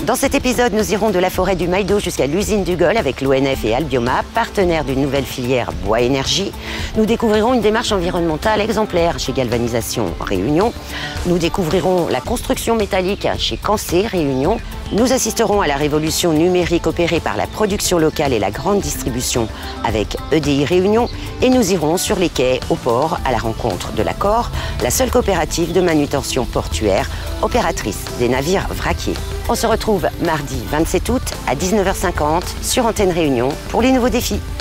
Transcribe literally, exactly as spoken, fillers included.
Dans cet épisode, nous irons de la forêt du Maïdo jusqu'à l'usine du Gol avec l'O N F et Albioma, partenaires d'une nouvelle filière bois énergie. Nous découvrirons une démarche environnementale exemplaire chez Galvanisation Réunion. Nous découvrirons la construction métallique chez Cancé Réunion. Nous assisterons à la révolution numérique opérée par la production locale et la grande distribution avec E D I Réunion. Et nous irons sur les quais, au port, à la rencontre de l'Accor, la seule coopérative de manutention portuaire, opératrice des navires vraquiers. On se retrouve mardi vingt-sept août à dix-neuf heures cinquante sur Antenne Réunion pour les nouveaux défis.